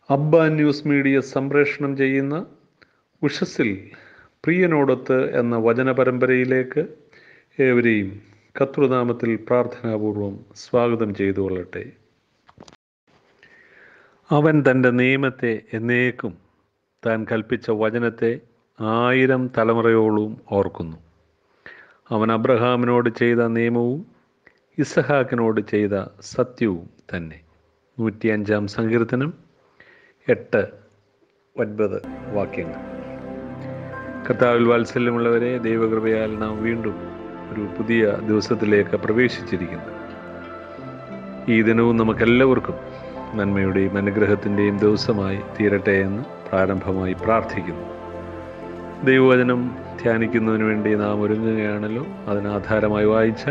അബ്ബ news media സംപ്രേഷണം ചെയ്യുന്ന ഉഷസ്സിൽ പ്രിയനോടൊത്ത് എന്ന വചന പരമ്പരയിലേക്ക് ഏവരെയും കർത്തൃനാമത്തിൽ പ്രാർത്ഥനാപൂർവം സ്വാഗതം ചെയ്തു കൊള്ളട്ടെ. അവൻ തൻ്റെ നിയമത്തെ എന്നേക്കും താൻ കൽപ്പിച്ച വചനത്തെ 1000 തലമുറയോളം ഓർക്കുന്നു. അവൻ അബ്രഹാമിനോട് ചെയ്ത നിയമവും ഇസഹാക്കിനോട് ചെയ്ത സത്യവും തന്നെ. 105-ാം സങ്കീർത്തനം 8-9 വാക്യങ്ങൾ. കർത്താവിൽ വാത്സല്യമുള്ളവരെ, ദൈവകൃപയാൽ നാം വീണ്ടും ഒരു പുതിയ ദിവസത്തിലേക്ക് പ്രവേശിച്ചിരിക്കുന്നു. ഈ ദിനവും നമുക്കെല്ലാവർക്കും നന്മയുടെയും അനുഗ്രഹത്തിൻ്റെയും ദിവസമായി തീരട്ടെ എന്ന് പ്രാരംഭമായി പ്രാർത്ഥിക്കുന്നു. ദൈവവചനം ധ്യാനിക്കുന്നതിന് വേണ്ടി നാം ഒരുങ്ങുകയാണല്ലോ. അതിനാധാരമായി വായിച്ച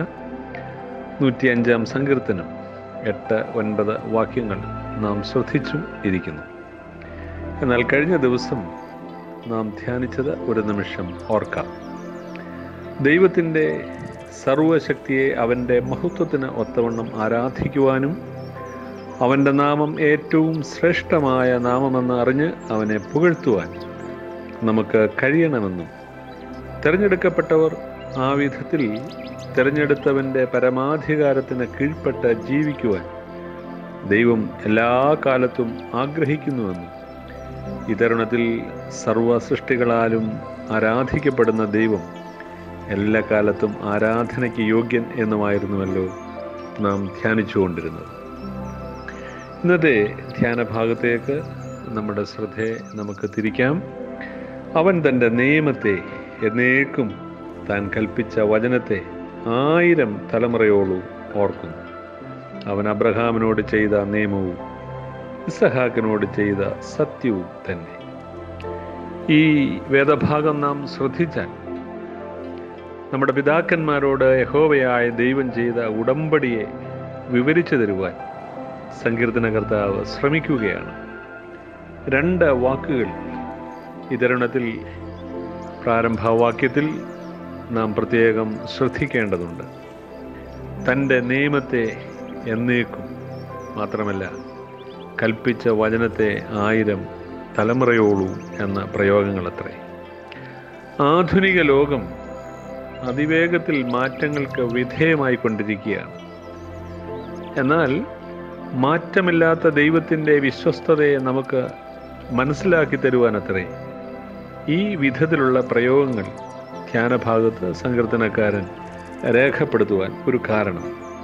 105-ാം സങ്കീർത്തനം 8-9 വാക്യങ്ങൾ നാം ശ്രദ്ധിച്ചും ഇരിക്കുന്നു. എന്നാൽ കഴിഞ്ഞ ദിവസം നാം ധ്യാനിച്ചത് ഒരു നിമിഷം ഓർക്കാം. ദൈവത്തിൻ്റെ സർവശക്തിയെ അവൻ്റെ മഹത്വത്തിന് ഒത്തവണ്ണം ആരാധിക്കുവാനും അവൻ്റെ നാമം ഏറ്റവും ശ്രേഷ്ഠമായ നാമമെന്ന് അറിഞ്ഞ് അവനെ പുകഴ്ത്തുവാൻ നമുക്ക് കഴിയണമെന്നും തിരഞ്ഞെടുക്കപ്പെട്ടവർ ആ വിധത്തിൽ തിരഞ്ഞെടുത്തവൻ്റെ പരമാധികാരത്തിന് കീഴ്പ്പെട്ട് ജീവിക്കുവാൻ ദൈവം എല്ലാ കാലത്തും ആഗ്രഹിക്കുന്നുവെന്നും ഈ തരുണത്തിൽ സർവ സൃഷ്ടികളാലും ആരാധിക്കപ്പെടുന്ന ദൈവം എല്ലാ കാലത്തും ആരാധനയ്ക്ക് യോഗ്യൻ എന്നുമായിരുന്നുവല്ലോ നാം ധ്യാനിച്ചുകൊണ്ടിരുന്നത്. ഇന്നത്തെ ധ്യാനഭാഗത്തേക്ക് നമ്മുടെ ശ്രദ്ധയെ നമുക്ക് തിരിക്കാം. അവൻ തൻ്റെ നിയമത്തെ എന്നേക്കും താൻ കൽപ്പിച്ച വചനത്തെ 1000 തലമുറയോളം ഓർക്കുന്നു. അവൻ അബ്രഹാമിനോട് ചെയ്ത നിയമവും ഇസഹാക്കിനോട് ചെയ്ത സത്യവും തന്നെ. ഈ വേദഭാഗം നാം ശ്രദ്ധിച്ചാൽ നമ്മുടെ പിതാക്കന്മാരോട് യഹോവയായ ദൈവം ചെയ്ത ഉടമ്പടിയെ വിവരിച്ചു തരുവാൻ സങ്കീർത്തനകർത്താവ് ശ്രമിക്കുകയാണ്. 2 വാക്കുകൾ ഈ തരുണത്തിൽ പ്രാരംഭവാക്യത്തിൽ നാം പ്രത്യേകം ശ്രദ്ധിക്കേണ്ടതുണ്ട്. തൻ്റെ നിയമത്തെ എന്നേക്കും, മാത്രമല്ല കൽപ്പിച്ച വചനത്തെ 1000 തലമുറയോളം എന്ന പ്രയോഗങ്ങളത്രേ. ആധുനിക ലോകം അതിവേഗത്തിൽ മാറ്റങ്ങൾക്ക് വിധേയമായിക്കൊണ്ടിരിക്കുകയാണ്. എന്നാൽ മാറ്റമില്ലാത്ത ദൈവത്തിൻ്റെ വിശ്വസ്തതയെ നമുക്ക് മനസ്സിലാക്കി തരുവാനത്രേ ഈ വിധത്തിലുള്ള പ്രയോഗങ്ങൾ ധ്യാനഭാഗത്ത് സങ്കീർത്തനക്കാരൻ രേഖപ്പെടുത്തുവാൻ ഒരു കാരണം.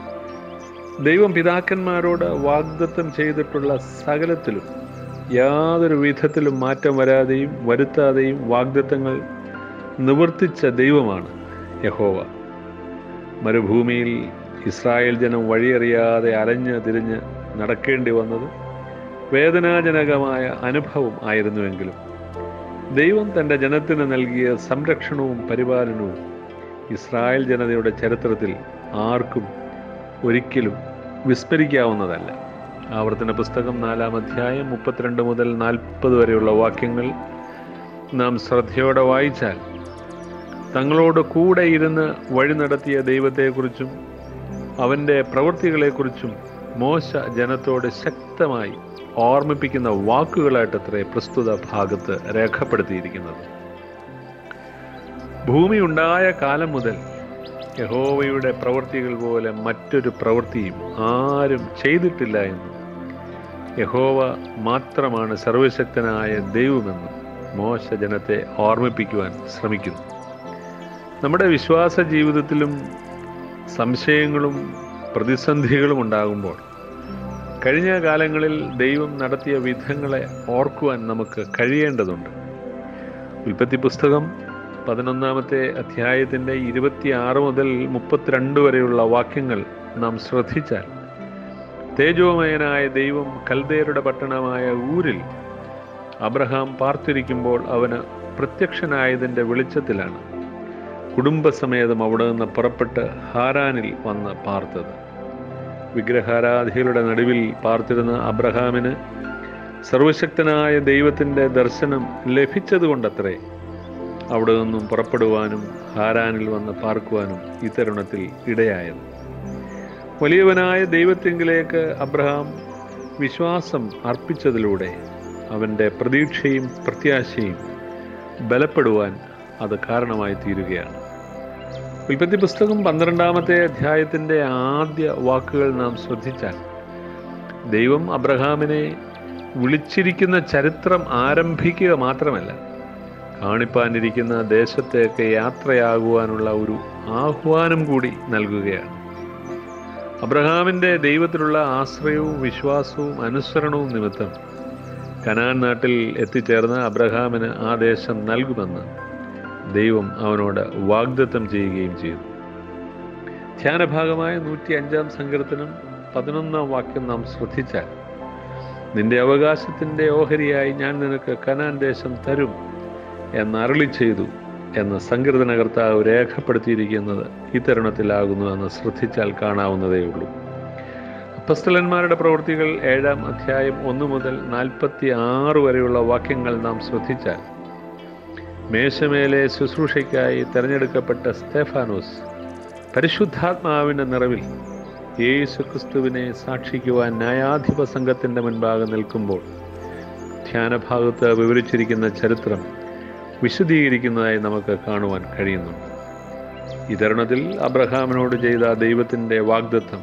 ദൈവം പിതാക്കന്മാരോട് വാഗ്ദത്തം ചെയ്തിട്ടുള്ള സകലത്തിലും യാതൊരു വിധത്തിലും മാറ്റം വരാതെയും വരുത്താതെയും വാഗ്ദത്തങ്ങൾ നിവർത്തിച്ച ദൈവമാണ് യഹോവ. മരുഭൂമിയിൽ ഇസ്രായേൽ ജനം വഴിയറിയാതെ അലഞ്ഞ് തിരിഞ്ഞ് നടക്കേണ്ടി വന്നത് വേദനാജനകമായ അനുഭവം ആയിരുന്നുവെങ്കിലും ദൈവം തൻ്റെ ജനത്തിന് നൽകിയ സംരക്ഷണവും പരിപാലനവും ഇസ്രായേൽ ജനതയുടെ ചരിത്രത്തിൽ ആർക്കും ഒരിക്കലും വിസ്മരിക്കാവുന്നതല്ല. ആവർത്തന പുസ്തകം 4-ാം അധ്യായം 32 മുതൽ 40 വരെയുള്ള വാക്യങ്ങൾ നാം ശ്രദ്ധയോടെ വായിച്ചാൽ തങ്ങളോട് കൂടെ ഇരുന്ന് വഴി നടത്തിയ ദൈവത്തെക്കുറിച്ചും അവൻ്റെ പ്രവൃത്തികളെക്കുറിച്ചും മോശ ജനത്തോട് ശക്തമായി ഓർമ്മിപ്പിക്കുന്ന വാക്കുകളായിട്ടത്രേ പ്രസ്തുത ഭാഗത്ത് രേഖപ്പെടുത്തിയിരിക്കുന്നത്. ഭൂമി ഉണ്ടായ കാലം മുതൽ യഹോവയുടെ പ്രവൃത്തികൾ പോലെ മറ്റൊരു പ്രവൃത്തിയും ആരും ചെയ്തിട്ടില്ല എന്നും യഹോവ മാത്രമാണ് സർവശക്തനായ ദൈവമെന്നും മോശ ജനത്തെ ഓർമ്മിപ്പിക്കുവാൻ ശ്രമിക്കുന്നു. നമ്മുടെ വിശ്വാസ ജീവിതത്തിലും സംശയങ്ങളും പ്രതിസന്ധികളും ഉണ്ടാകുമ്പോൾ കഴിഞ്ഞ കാലങ്ങളിൽ ദൈവം നടത്തിയ വിധങ്ങളെ ഓർക്കുവാൻ നമുക്ക് കഴിയേണ്ടതുണ്ട്. ഉൽപ്പത്തി പുസ്തകം 11-ാമത്തെ അധ്യായത്തിൻ്റെ 26 മുതൽ 32 വരെയുള്ള വാക്യങ്ങൾ നാം ശ്രദ്ധിച്ചാൽ തേജോമയനായ ദൈവം കൽദയരുടെ പട്ടണമായ ഊരിൽ അബ്രഹാം പാർത്തിരിക്കുമ്പോൾ അവന് പ്രത്യക്ഷനായതിൻ്റെ വെളിച്ചത്തിലാണ് കുടുംബസമേതം അവിടെ നിന്ന് പുറപ്പെട്ട് ഹാരാനിൽ വന്ന് പാർത്തത്. വിഗ്രഹാരാധികളുടെ നടുവിൽ പാർത്തിരുന്ന അബ്രഹാമിന് സർവശക്തനായ ദൈവത്തിൻ്റെ ദർശനം ലഭിച്ചതുകൊണ്ടത്രേ അവിടെ നിന്നും പുറപ്പെടുവാനും ഹാരാനിൽ വന്ന് പാർക്കുവാനും ഈ തരുണത്തിൽ ഇടയായത്. വലിയവനായ ദൈവത്തിങ്കിലേക്ക് അബ്രഹാം വിശ്വാസം അർപ്പിച്ചതിലൂടെ അവൻ്റെ പ്രതീക്ഷയും പ്രത്യാശയും ബലപ്പെടുവാൻ അത് കാരണമായി തീരുകയാണ്. ഉൽപ്പത്തി പുസ്തകം 12-ാമത്തെ അധ്യായത്തിൻ്റെ ആദ്യ വാക്കുകൾ നാം ശ്രദ്ധിച്ചാൽ, ദൈവം അബ്രഹാമിനെ വിളിച്ചിരിക്കുന്ന ചരിത്രം ആരംഭിക്കുക മാത്രമല്ല, കാണിപ്പാനിരിക്കുന്ന ദേശത്തേക്ക് യാത്രയാകുവാനുള്ള ഒരു ആഹ്വാനം കൂടി നൽകുകയാണ്. അബ്രഹാമിൻ്റെ ദൈവത്തിലുള്ള ആശ്രയവും വിശ്വാസവും അനുസരണവും നിമിത്തം കനാൻ നാട്ടിൽ എത്തിച്ചേർന്ന അബ്രഹാമിന് ആ ദേശം നൽകുമെന്ന് ദൈവം അവനോട് വാഗ്ദത്തം ചെയ്യുകയും ചെയ്തു. ധ്യാനഭാഗമായ 105-ാം സങ്കീർത്തനം 11-ാം വാക്യം നാം ശ്രദ്ധിച്ചാൽ, നിന്റെ അവകാശത്തിൻ്റെ ഓഹരിയായി ഞാൻ നിനക്ക് കനാൻ ദേശം തരും എന്ന് അരുളി ചെയ്തു എന്ന് സങ്കീർത്തനകർത്താവ് രേഖപ്പെടുത്തിയിരിക്കുന്നത് ഈ തരുണത്തിലാകുന്നു എന്ന് ശ്രദ്ധിച്ചാൽ കാണാവുന്നതേ ഉള്ളൂ. അപ്പോസ്തലന്മാരുടെ പ്രവൃത്തികൾ 7-ാം അധ്യായം 1 മുതൽ 46 വരെയുള്ള വാക്യങ്ങൾ നാം ശ്രദ്ധിച്ചാൽ, മേശമേലെ ശുശ്രൂഷയ്ക്കായി തിരഞ്ഞെടുക്കപ്പെട്ട സ്തെഫാനോസ് പരിശുദ്ധാത്മാവിൻ്റെ നിറവിൽ യേശുക്രിസ്തുവിനെ സാക്ഷിക്കുവാൻ ന്യായാധിപ സംഘത്തിൻ്റെ മുൻപാകെ നിൽക്കുമ്പോൾ ധ്യാനഭാഗത്ത് വിവരിച്ചിരിക്കുന്ന ചരിത്രം വിശദീകരിക്കുന്നതായി നമുക്ക് കാണുവാൻ കഴിയുന്നുണ്ട്. ഈ തരുണത്തിൽ അബ്രഹാമിനോട് ചെയ്ത ദൈവത്തിൻ്റെ വാഗ്ദത്തം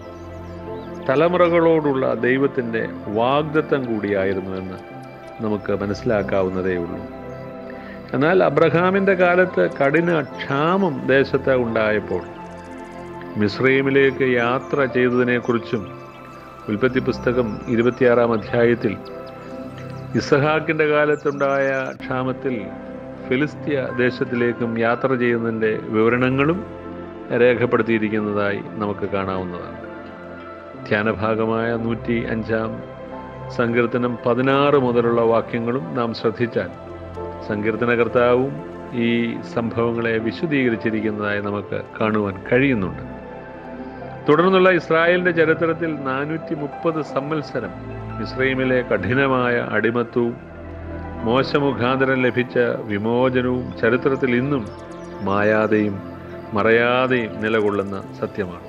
തലമുറകളോടുള്ള ദൈവത്തിൻ്റെ വാഗ്ദത്തം കൂടിയായിരുന്നുവെന്ന് നമുക്ക് മനസ്സിലാക്കാവുന്നതേ ഉള്ളൂ. എന്നാൽ അബ്രഹാമിൻ്റെ കാലത്ത് കഠിന ക്ഷാമം ദേശത്ത് ഉണ്ടായപ്പോൾ മിസ്രൈമിലേക്ക് യാത്ര ചെയ്തതിനെക്കുറിച്ചും ഉൽപ്പത്തി പുസ്തകം 26-ാം അധ്യായത്തിൽ ഇസഹാക്കിൻ്റെ കാലത്തുണ്ടായ ക്ഷാമത്തിൽ ഫിലിസ്തീയ ദേശത്തിലേക്കും യാത്ര ചെയ്യുന്നതിൻ്റെ വിവരണങ്ങളും രേഖപ്പെടുത്തിയിരിക്കുന്നതായി നമുക്ക് കാണാവുന്നതാണ്. ധ്യാനഭാഗമായ 105-ാം സങ്കീർത്തനം 16 മുതലുള്ള വാക്യങ്ങളും നാം ശ്രദ്ധിച്ചാൽ സങ്കീർത്തനകർത്താവും ഈ സംഭവങ്ങളെ വിശദീകരിച്ചിരിക്കുന്നതായി നമുക്ക് കാണുവാൻ കഴിയുന്നുണ്ട്. തുടർന്നുള്ള ഇസ്രായേലിൻ്റെ ചരിത്രത്തിൽ 430 സംവത്സരം മിസ്രൈമിലെ കഠിനമായ അടിമത്തവും മോശമുഖാന്തരം ലഭിച്ച വിമോചനവും ചരിത്രത്തിൽ ഇന്നും മായാതെയും മറയാതെയും നിലകൊള്ളുന്ന സത്യമാണ്.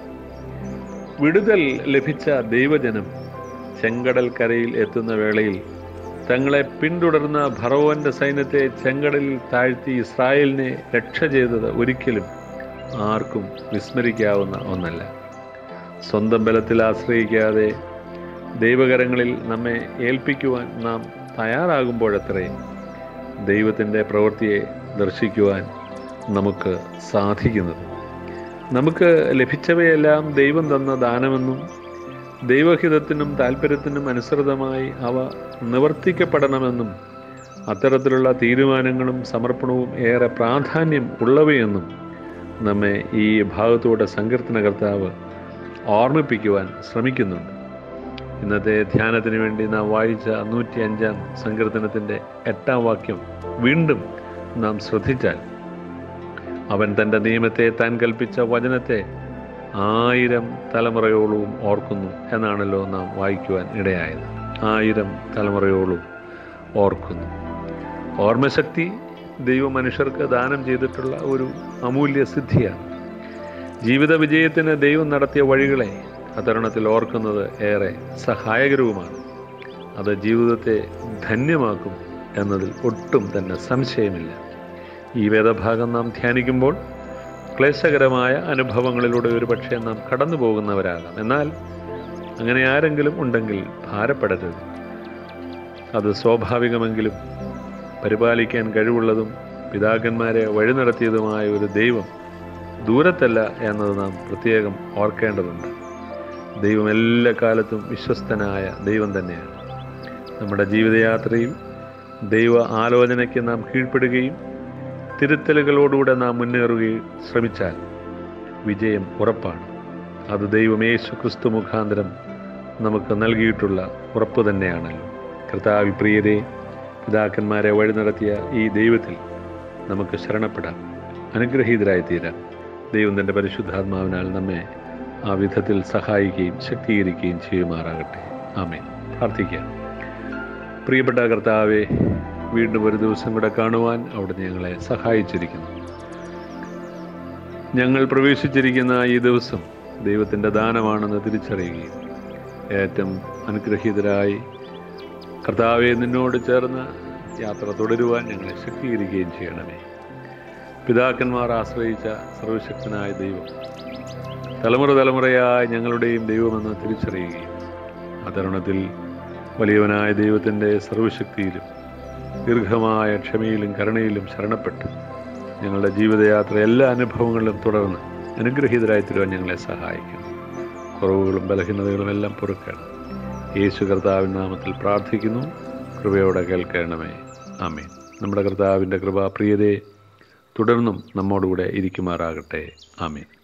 വിടുതൽ ലഭിച്ച ദൈവജനം ചെങ്കടൽ കരയിൽ എത്തുന്ന വേളയിൽ തങ്ങളെ പിന്തുടർന്ന ഫറവോന്റെ സൈന്യത്തെ ചെങ്കടലിൽ താഴ്ത്തി ഇസ്രായേലിനെ രക്ഷ ചെയ്തത് ഒരിക്കലും ആർക്കും വിസ്മരിക്കാവുന്ന ഒന്നല്ല. സ്വന്തം ബലത്തിൽ ആശ്രയിക്കാതെ ദൈവകരങ്ങളിൽ നമ്മെ ഏൽപ്പിക്കുവാൻ നാം തയ്യാറാകുമ്പോഴത്രേ ദൈവത്തിൻ്റെ പ്രവൃത്തിയെ ദർശിക്കുവാൻ നമുക്ക് സാധിക്കുന്നത്. നമുക്ക് ലഭിച്ചവയെല്ലാം ദൈവം തന്ന ദാനമെന്നും ദൈവഹിതത്തിനും താല്പര്യത്തിനും അനുസൃതമായി അവ നിവർത്തിക്കപ്പെടണമെന്നും അത്തരത്തിലുള്ള തീരുമാനങ്ങളും സമർപ്പണവും ഏറെ പ്രാധാന്യം ഉള്ളവയെന്നും നമ്മെ ഈ ഭാഗത്തൂടെ സങ്കീർത്തനകർത്താവ് ഓർമ്മിപ്പിക്കുവാൻ ശ്രമിക്കുന്നുണ്ട്. ഇന്നത്തെ ധ്യാനത്തിന് വേണ്ടി നാം വായിച്ച 105-ാം സങ്കീർത്തനത്തിൻ്റെ 8-ാം വാക്യം വീണ്ടും നാം ശ്രദ്ധിച്ചാൽ, അവൻ തൻ്റെ നിയമത്തെ താൻ കൽപ്പിച്ച വചനത്തെ 1000 തലമുറയോളവും ഓർക്കുന്നു എന്നാണല്ലോ നാം വായിക്കുവാൻ ഇടയായത്. 1000 തലമുറയോളം ഓർക്കുന്നു. ഓർമ്മശക്തി ദൈവ മനുഷ്യർക്ക് ദാനം ചെയ്തിട്ടുള്ള ഒരു അമൂല്യ സിദ്ധിയാണ്. ജീവിത വിജയത്തിന് ദൈവം നടത്തിയ വഴികളെ അത്തരുണത്തിൽ ഓർക്കുന്നത് ഏറെ സഹായകരവുമാണ്. അത് ജീവിതത്തെ ധന്യമാക്കും എന്നതിൽ ഒട്ടും തന്നെ സംശയമില്ല. ഈ വേദഭാഗം നാം ധ്യാനിക്കുമ്പോൾ ക്ലേശകരമായ അനുഭവങ്ങളിലൂടെ ഒരു പക്ഷേ നാം കടന്നു പോകുന്നവരാകാം. എന്നാൽ അങ്ങനെ ആരെങ്കിലും ഉണ്ടെങ്കിൽ ഭാരപ്പെടരുത്. അത് സ്വാഭാവികമെങ്കിലും പരിപാലിക്കാൻ കഴിവുള്ളതും പിതാക്കന്മാരെ വഴി നടത്തിയതുമായ ഒരു ദൈവം ദൂരത്തല്ല എന്നത് നാം പ്രത്യേകം ഓർക്കേണ്ടതുണ്ട്. ദൈവം എല്ലാ കാലത്തും വിശ്വസ്തനായ ദൈവം തന്നെയാണ്. നമ്മുടെ ജീവിതയാത്രയിൽ ദൈവ ആലോചനയ്ക്ക് നാം കീഴ്പ്പെടുകയും തിരുത്തലുകളോടുകൂടെ നാം മുന്നേറുകയും ശ്രമിച്ചാൽ വിജയം ഉറപ്പാണ്. അത് ദൈവം യേശുക്രിസ്തു മുഖാന്തരം നമുക്ക് നൽകിയിട്ടുള്ള ഉറപ്പ് തന്നെയാണല്ലോ. കർത്താവിൽ പ്രിയരെ, പിതാക്കന്മാരെ വഴി നടത്തിയ ഈ ദൈവത്തിൽ നമുക്ക് ശരണപ്പെടാം, അനുഗ്രഹീതരായിത്തീരാം. ദൈവം തൻ്റെ പരിശുദ്ധാത്മാവിനാൽ നമ്മെ ആ വിധത്തിൽ സഹായിക്കുകയും ശക്തീകരിക്കുകയും ചെയ്യുമാറാകട്ടെ. ആമേൻ. പ്രാർത്ഥിക്കാം. പ്രിയപ്പെട്ട കർത്താവെ, വീണ്ടും ഒരു ദിവസം കൂടെ കാണുവാൻ അവിടുന്ന് ഞങ്ങളെ സഹായിച്ചിരിക്കുന്നു. ഞങ്ങൾ പ്രവേശിച്ചിരിക്കുന്ന ഈ ദിവസം ദൈവത്തിൻ്റെ ദാനമാണെന്ന് തിരിച്ചറിയുകയും ഏറ്റവും അനുഗ്രഹീതരായി കർത്താവെ, നിന്നോട് ചേർന്ന് യാത്ര തുടരുവാൻ ഞങ്ങളെ ശക്തീകരിക്കുകയും ചെയ്യണമേ. പിതാക്കന്മാർ ആശ്രയിച്ച സർവശക്തനായ ദൈവം തലമുറ തലമുറയായി ഞങ്ങളുടെയും ദൈവമെന്ന് തിരിച്ചറിയുകയും ആ തരുണത്തിൽ വലിയവനായ ദൈവത്തിൻ്റെ സർവശക്തിയിലും ദീർഘമായ ക്ഷമയിലും കരുണയിലും ശരണപ്പെട്ട് ഞങ്ങളുടെ ജീവിതയാത്ര എല്ലാ അനുഭവങ്ങളിലും തുടർന്ന് അനുഗ്രഹീതരായി തീരുവാൻ ഞങ്ങളെ സഹായിക്കണം. കുറവുകളും ബലഹീനതകളും എല്ലാം പൊറുക്കണം. യേശു കർത്താവിൻ നാമത്തിൽ പ്രാർത്ഥിക്കുന്നു. കൃപയോടെ കേൾക്കണമേ. ആമേൻ. നമ്മുടെ കർത്താവിൻ്റെ കൃപ പ്രിയതയെ തുടർന്നും നമ്മോടുകൂടെ ഇരിക്കുമാറാകട്ടെ. ആമേൻ.